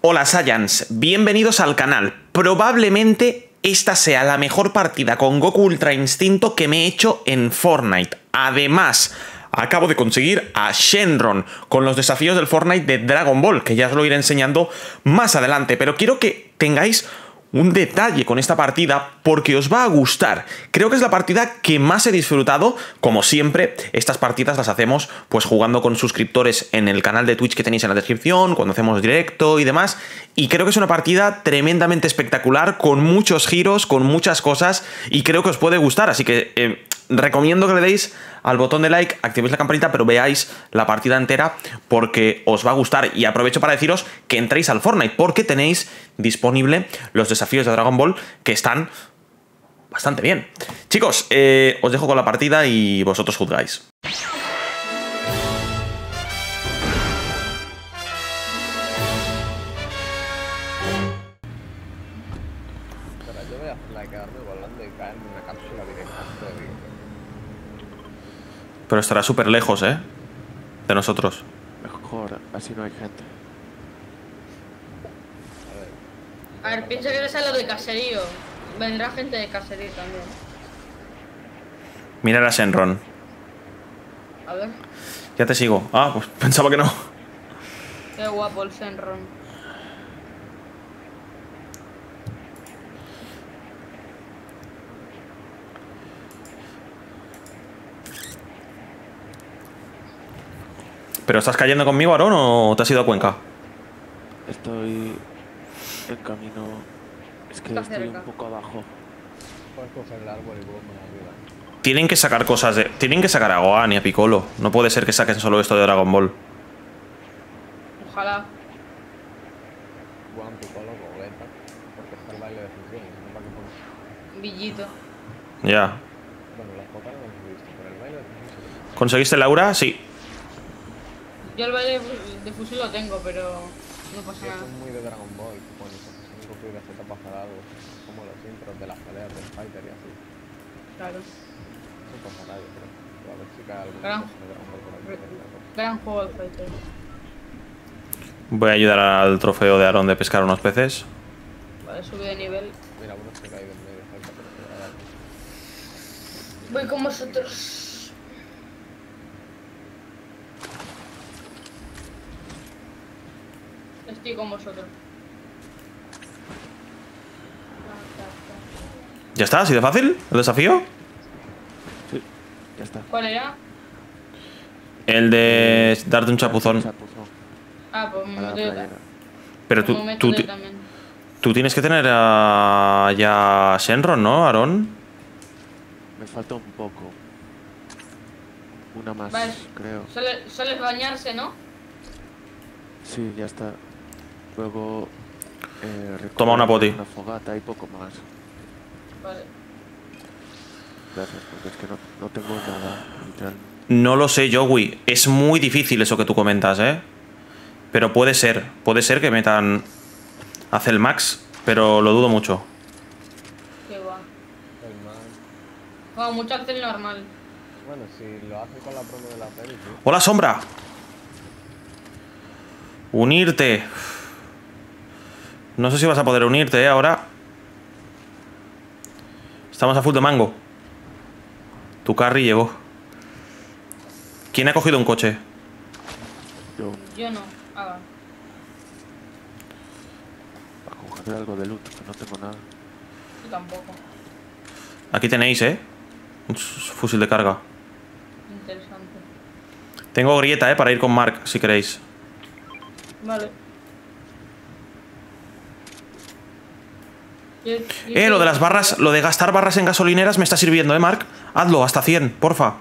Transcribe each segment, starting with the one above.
Hola Saiyans, bienvenidos al canal. Probablemente esta sea la mejor partida con Goku Ultra Instinto que me he hecho en Fortnite. Además, acabo de conseguir a Shenron con los desafíos del Fortnite de Dragon Ball, que ya os lo iré enseñando más adelante. Pero quiero que tengáis un detalle con esta partida porque os va a gustar. Creo que es la partida que más he disfrutado. Como siempre, estas partidas las hacemos pues jugando con suscriptores en el canal de Twitch que tenéis en la descripción, cuando hacemos directo y demás. Y creo que es una partida tremendamente espectacular, con muchos giros, con muchas cosas, y creo que os puede gustar. Así que recomiendo que le deis al botón de like, activéis la campanita, pero veáis la partida entera porque os va a gustar. Y aprovecho para deciros que entréis al Fortnite porque tenéis disponible los desafíos de Dragon Ball que están bastante bien. Chicos, os dejo con la partida y vosotros juzgáis. Yo voy a hacer la de quedarme volando y caerme en una cápsula directa. Pero estará súper lejos, de nosotros. Mejor, así no hay gente. A ver, piensa que eres a lo de caserío. Vendrá gente de caserío también. Mira a Shenron. A ver. Ya te sigo. Ah, pues pensaba que no. Qué guapo el Shenron. ¿Pero estás cayendo conmigo, Aarón, o te has ido a Cuenca? Estoy en camino. Es que Está estoy cerca. un poco abajo. Puedes coger el árbol y luego me ayuda. Tienen que sacar cosas de... Tienen que sacar a Gohan y a Piccolo. No puede ser que saquen solo esto de Dragon Ball. Ojalá. Juan Piccolo, Gogeta, porque está el baile de fusión, no para que ponga. Villito. Ya. Bueno, las pocas no las he visto, pero el baile de fusión sí. ¿Conseguiste Laura? Sí. Yo el baile de fusil lo tengo, pero no pasa Y eso nada. es muy de Dragon Ball, que cuando se fusiona Goku y Vegeta pasa algo, como los intros de las peleas del Fighter y así. Claro. Eso pasará, yo creo. Pero a ver si cae algo Claro. de Dragon Ball por aquí. Gran juego el Fighter. Voy a ayudar al trofeo de Aarón de pescar unos peces. Vale, subí de nivel. Mira, uno se ha caído en medio, falta, pero se va a dar. Voy con vosotros. Estoy con vosotros. ¿Ya está? ¿Así de fácil? ¿El desafío? Sí, ya está. ¿Cuál era? El de darte un chapuzón. Chapuzón. Ah, pues me A la meto yo playera. Pero como meto yo también. tú tienes que tener a ya Shenron, ¿no, Aarón? Me falta un poco. Una más, Vale. creo. Sueles bañarse, ¿no? Sí, ya está. Luego. Toma una poti. Una fogata y poco más. Vale. Gracias, porque es que no tengo nada, literalmente. No lo sé, Joey. Es muy difícil eso que tú comentas, Pero puede ser. Puede ser que metan a Max, pero lo dudo mucho. Qué guay. El man. Bueno, mucho acción normal. Bueno, si lo hace con la promo de la peli, sí. ¡Hola, Sombra! Unirte. No sé si vas a poder unirte, ahora. Estamos a full de mango. Tu carry llegó. ¿Quién ha cogido un coche? Yo no. Ah, A coger algo de loot, que no tengo nada. yo tampoco. Aquí tenéis, un fusil de carga. Interesante. Tengo grieta, para ir con Mark, si queréis. Vale. Lo de las barras, lo de gastar barras en gasolineras me está sirviendo, Mark. Hazlo, hasta 100, porfa.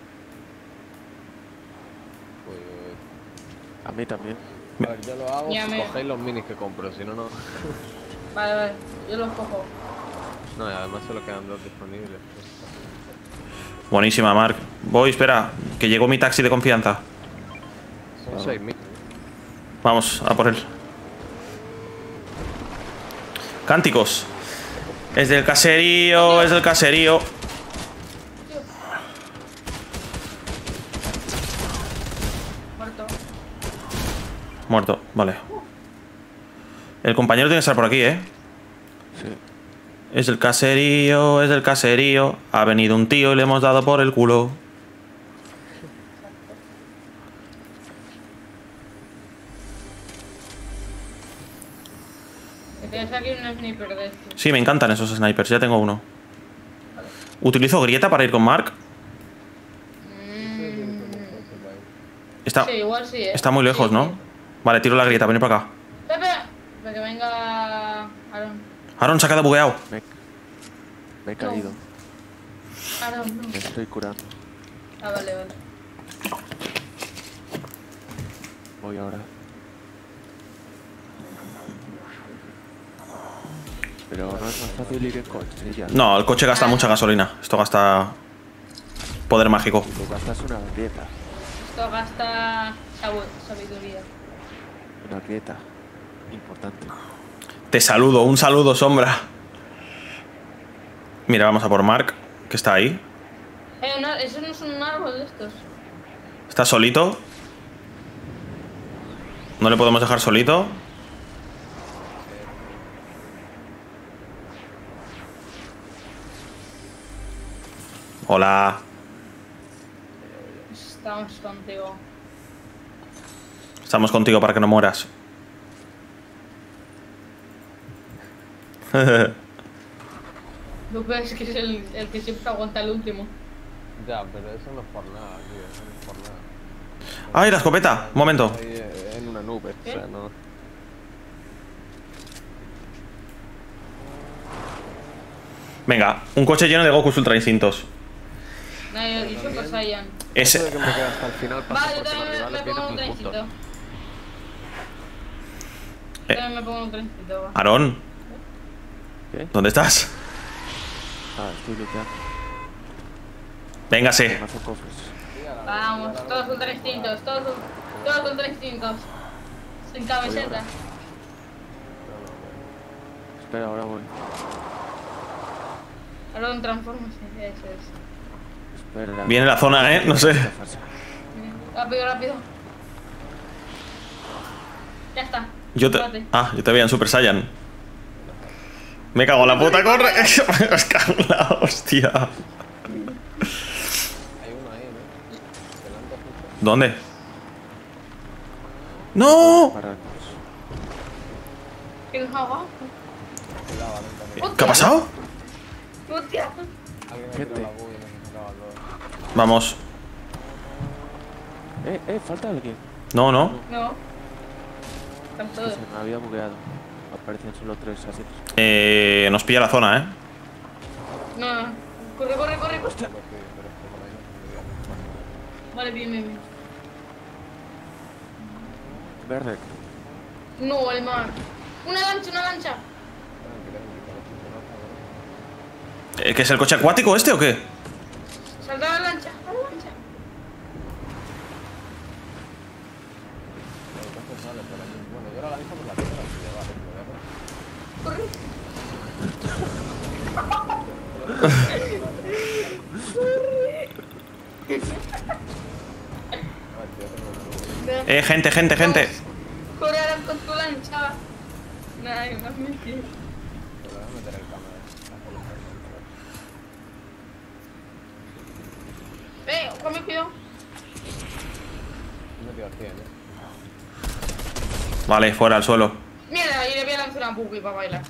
Pues. A mí también. A ver, yo lo hago Ya si me- cogéis los minis que compro, si no, no. Vale, vale. Yo los cojo. No, y además solo quedan dos disponibles. Buenísima, Mark. Voy, espera, que llegó mi taxi de confianza. Son 6.000. Vamos, a por él. Cánticos. Es del caserío, es del caserío. Muerto. Muerto, vale. El compañero tiene que estar por aquí, ¿eh? Sí. Es del caserío, es del caserío. Ha venido un tío y le hemos dado por el culo. Que tienes aquí un sniper de estos. Sí, me encantan esos snipers, ya tengo uno. ¿Utilizo grieta para ir con Mark? Está, Sí, igual sí, está muy lejos, Sí, ¿no? sí. Vale, tiro la grieta, venid para acá. Espera, para que venga Aaron. Aaron se ha quedado bugueado. Me he caído. Aaron, no. Me estoy curando. Ah, vale, vale. Voy ahora. Pero no es más fácil ir en coche ya. No, el coche gasta mucha gasolina. Esto gasta poder mágico. Y te gastas una grieta. Esto gasta sabiduría. Una grieta. Importante. Te saludo, un saludo, Sombra. Mira, vamos a por Mark, que está ahí. Eso no es un árbol de estos. Está solito. No le podemos dejar solito. Hola. Estamos contigo. Estamos contigo para que no mueras. Tú crees que es el que siempre aguanta el último. Ya, pero eso no es por nada, tío. Eso no es por nada. ¡Ay, la escopeta! Un momento. Ahí en una nube, ¿Qué? o sea, no. Venga, un coche lleno de Gokus Ultra Instintos. No, y Super Saiyan. Eso de Ese. que me queda hasta el final pasa Vale, yo porque los también me rivales pongo un vienen muy trencito. juntos. Yo también me pongo un trencito, va. Aarón, ¿Qué? ¿dónde estás? Ah, estoy luchando. Véngase. Mazo cofres. Vamos, todos ultra instintos, todos ultra instintos. Sin camiseta. Espera, ahora voy. Ahora un transformase, eso es. Espera. Viene la zona, ¿eh? No sé. Rápido, rápido. Ya está. Yo te... Espérate. Ah, yo te veía en Super Saiyan. Me cago en la puta, corre. Me has cagado en la hostia. Hay uno ahí, ¿no? Delante justo. ¿Dónde? ¡No! Pararnos. ¿Qué agua? Cuidado, Aaron, también. ¿Qué ha pasado? ¡Hostia! Alguien me Gente. tiró la bug y nos acaba todo. Vamos. Falta alguien. No, no. No. Están Que todos. se me había bugueado. Aparecían solo 3 asientos. Nos pilla la zona, ¿eh? No, no. Corre, corre, corre. Pero sí, pero es que por ahí no se podía. Vale, bien, bien, bien. Verde. No, el mar. Una lancha, una lancha. ¿Qué es el coche acuático este o qué? Salta la lancha, la lancha. Entonces sale por aquí. Bueno, yo ahora la aviso por la tierra, así de vale, me voy a poner. Corre. Ah, tío, tengo una nube. Gente, gente, gente. Corre ahora con tu lancha. Ay, más mentira. Pero voy a meter el cámara. Con mi cuidado. Me he metido al 100, ¿eh? Vale, fuera al suelo. Mierda, y le voy a lanzar una pupi para bailar.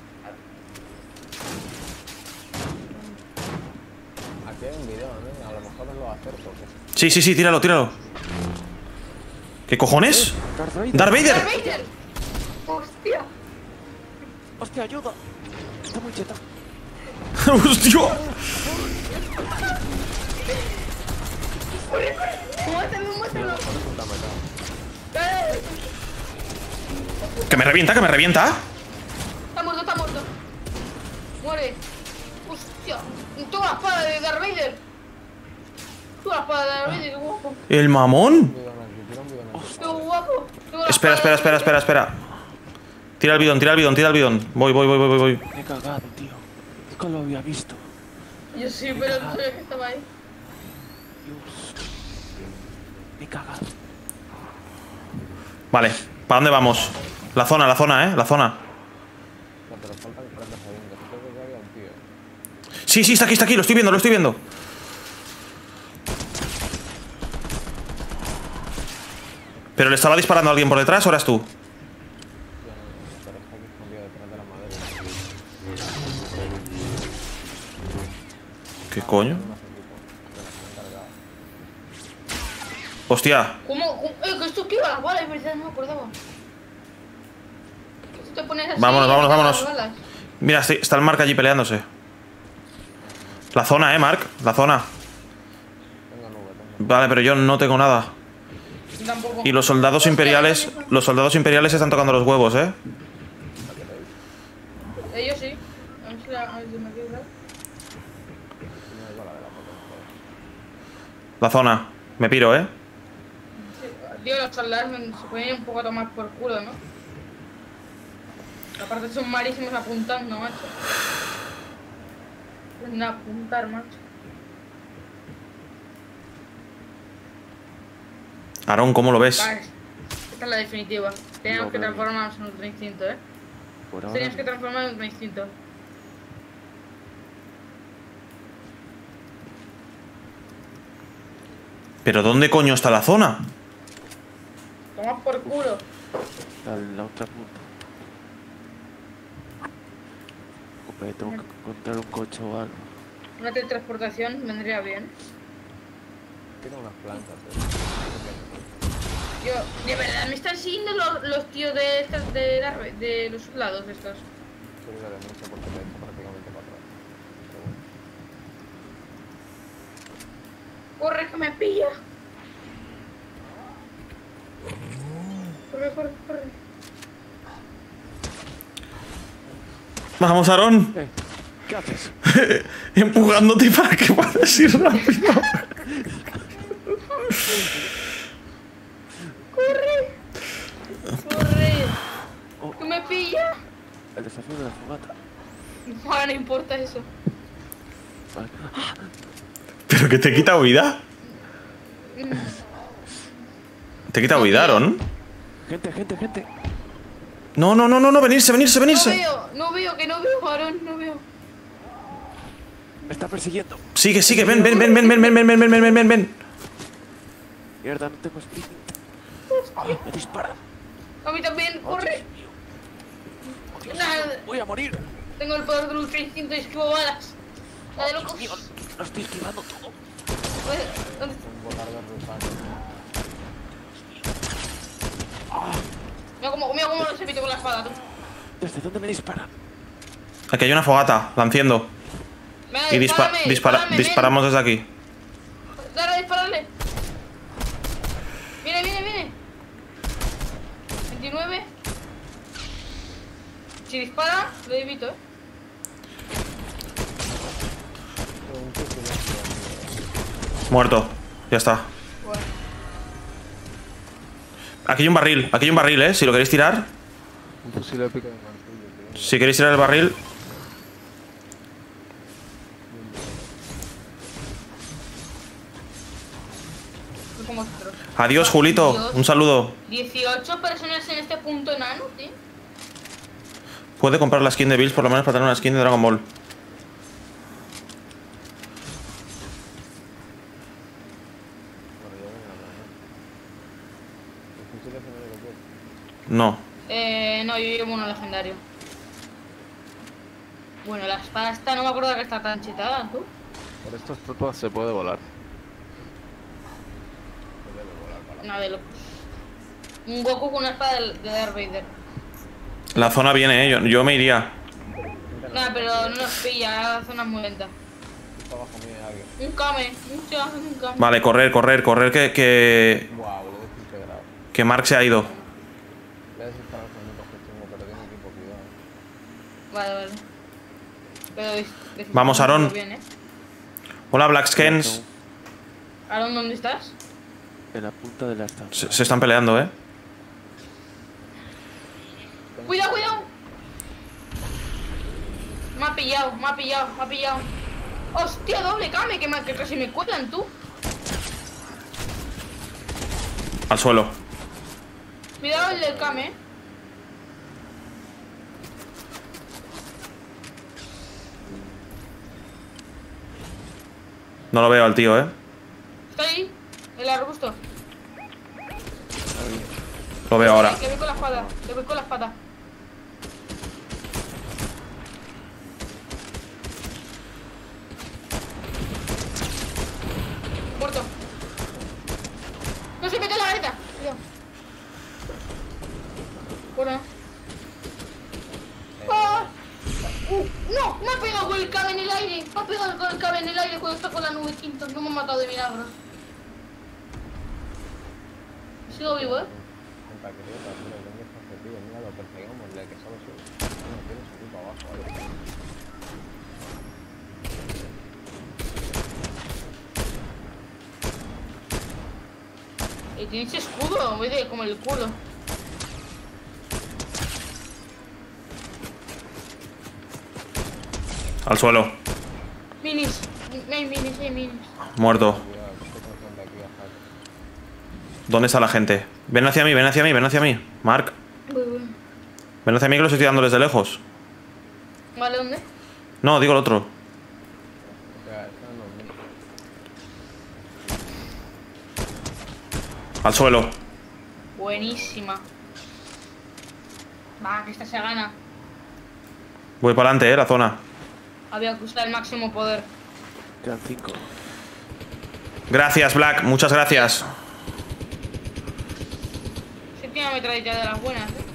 Aquí hay un video, ¿no? A lo mejor os lo acerco. ¿Qué? Sí, sí, sí, tíralo, tíralo. ¿Qué cojones? Darth Vader. ¡Darth Vader! ¡Darth Vader! ¡Hostia! ¡Hostia, ayuda! Está muy cheta. ¡Hostia! ¡Muéstralo, muéstralo! Está matado. ¡Que me revienta, que me revienta! Está muerto, está muerto. Muere. ¡Hostia! Toma la espada de Darth Vader. Toma la espada de Darth Vader, qué guapo. ¡El mamón! Un bidón aquí, tira un bidón aquí. Qué guapo. Toma la Espera, espada espera, de espera, Darth espera, espera. Tira el bidón, tira el bidón, tira el bidón. Voy, voy, voy, voy, voy. Me he cagado, tío. Nunca lo había visto. Vader. Yo sí, pero no sabía que estaba ahí. Dios. Me he cagado. Vale, ¿para dónde vamos? La zona, ¿eh? La zona. Sí, sí, está aquí, lo estoy viendo, lo estoy viendo. ¿Pero le estaba disparando a alguien por detrás o eras tú? Pero está aquí escondido detrás de la madera. ¿Qué coño? No sé, tipo. Pero se me han cargado. Hostia. ¿Cómo? Que esto esquiva las balas, es verdad, no me acordaba. Que tú te pones así Vámonos, y vámonos, quitas vámonos. las balas. Mira, está el Mark allí peleándose. La zona, Mark, la zona. Tengo nube, tengo. Vale, pero yo no tengo nada. Tampoco. Y los soldados imperiales están tocando los huevos, Ellos sí. A ver si me queda. No hay bala de la potencia. La zona. Me piro, Sí. Tío, los soldados se pueden ir un poco a tomar por culo, ¿no? Aparte son malísimos apuntando, macho. Pueden apuntar, macho. Aarón, ¿cómo lo ves? Vale. Esta es la definitiva. Tenemos No, que pero- transformarnos en ultra instinto, ¿eh? Por ahora. Teníamos que transformar en ultra instinto. ¿Pero dónde coño está la zona? Toma por culo. La otra punta. Hombre, tengo que encontrar un coche o algo. Una teletransportación vendría bien. Tiene unas plantas, Yo, de verdad, me están siguiendo los tíos de estos de los soldados estos. Yo creo que mucho porque me he hecho prácticamente para atrás. Pero bueno. Corre que me pilla. Corre, corre, corre. Vamos, Aarón. ¿Qué haces? Empujándote para que puedas ir rápido. Corre. Corre. Oh. Que me pilla. El desafío de la fogata. Ahora no importa eso. Vale. ¿Pero que te quita vida? ¿Te quita vida, Aarón? Gente. No, venirse. No veo, que no veo, varón, no veo. Me está persiguiendo. Sigue, ven. Mierda, no tengo speed. Me dispara. A mí también, Oh, corre. Dios mío. Oh, Dios Nada. mío, voy a morir. Tengo el poder del ultra instinto y esquivo balas. La de Dios locos. mío, lo estoy esquivando todo. ¿Dónde? Un botardo rusano. Mira cómo los evito con la espada, tú. ¿Desde dónde me disparan? Aquí hay una fogata, la enciendo. Venga, Y dispárame, disparamos desde aquí. Dale, dispararle. Viene. 29. Si dispara, lo evito, Muerto. Ya está. Bueno. Aquí hay un barril, si lo queréis tirar. Un fusil épico de martillo, tío. Si queréis tirar el barril. No como otros. Adiós, Julito. Dios. Un saludo. 18 personas en este punto enano, tío. Puede comprar la skin de Bills por lo menos para tener una skin de Dragon Ball. Bueno, ya ven a hablar, ¿no? El fusil ese no lo quiero. No. No, yo llevo uno legendario. Bueno, la espada esta no me acuerdo de que está tan chetada, ¿tú? Por estas tropas se puede volar. No, de locos. Un Goku con una espada de Darth Vader. La zona viene, yo me iría. Nada, pero no nos pilla, la zona es muy lenta. Está abajo mío alguien. Un Kame, un Kame. Vale, correr, que Wow, lo he desintegrado. que Mark se ha ido. Le he disparado con el objetivo, pero tiene equipo, cuidado. Vale. Pero Vamos, Aarón. bien, ¿eh? Hola, Blackskens. Aarón, ¿dónde estás? En la punta de la estancia. Se están peleando, Cuidado. Me ha pillado. Hostia, doble Kame, que casi me cuelan, tú. Al suelo. Cuidado el del Kame, No lo veo al tío, Está ahí, el arbusto. Lo veo ahora. Le voy con la espada, le voy con la espada. Muerto. No se metió en la garita. Cuidado. Bueno. ¡Ah! ¡No! Me ha pegado con el cable en el aire. Me ha pegado con el cable en el aire cuando está con la nube quinto. No me ha matado de milagro. Sigo vivo, ¿eh? Para que tío, para que tenga este objetivo, mira, lo perseguimos, le que solo sube. No tiene su culpa abajo, ¿vale? Tienes escudo, voy de como el culo. Al suelo. Minis, hay minis, hay minis. Muerto. Cuidado, que estoy consciente aquí, bajar. ¿Dónde está la gente? Ven hacia mí, ven hacia mí, ven hacia mí. Mark, Voy. ven hacia mí que lo estoy tirando desde lejos. Vale, ¿dónde? No, digo el otro. O sea, están los míos. Al suelo. Buenísima. Va, que esta se gana. Voy para adelante, la zona. Había que usar el máximo poder. Quedan 5. Gracias, Black, muchas gracias. Se tiene una metralleta de las buenas, ¿eh?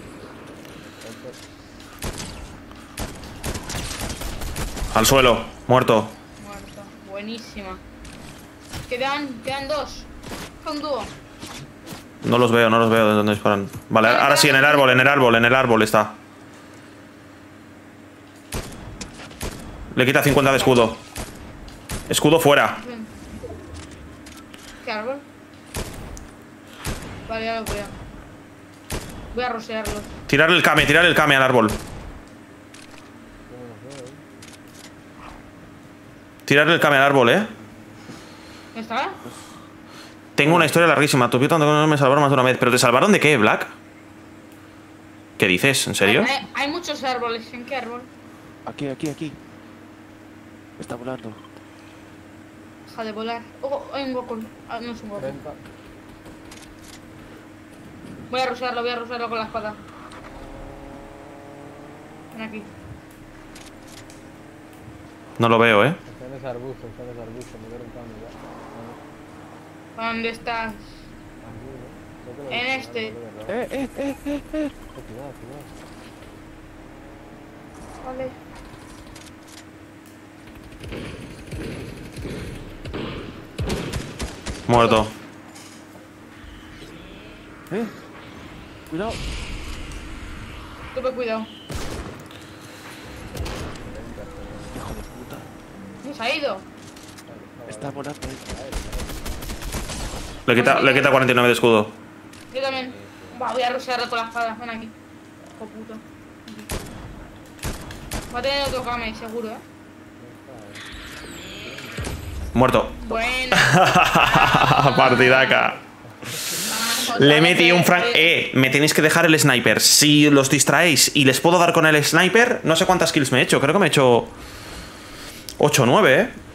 Al suelo, muerto. Muerto. Buenísima. Quedan dos. Son dúo. No los veo de dónde disparan. Vale, ahora sí, en el árbol está. Le quita 50 de escudo. Escudo fuera. Ven. ¿Qué árbol? Vale, ya lo veo. Voy a rosearlo. Tirarle el kame al árbol. Tirarle el kame al árbol, ¿Está? Tengo una historia larguísima. Tu tanto que no me salvaron más de una vez. ¿Pero te salvaron de qué, Black? ¿Qué dices? ¿En serio? Hay muchos árboles. ¿En qué árbol? Aquí. Está volando. Deja de volar. Oh, hay un Goku. Ah, no es un Goku. 30. Voy a rosearlo con la espada. Ven aquí. No lo veo, Está en ese arbusto, me dieron cambio ya. ¿Dónde estás? En este. Cuidado. Vale. Muerto. Cuidado. Tuve cuidado. Hijo de puta. ¿Dónde se ha ido? Está volando ahí. Le quita 49 de escudo. Yo también. Va, voy a rosearlo con la espada. Ven aquí. Hijo puto. Va a tener otro kame, seguro, ¿eh? Muerto. Bueno. Partidaca. Le metí un frank. Me tenéis que dejar el sniper. Si los distraéis y les puedo dar con el sniper, no sé cuántas kills me he hecho. Creo que me he hecho 8 o 9,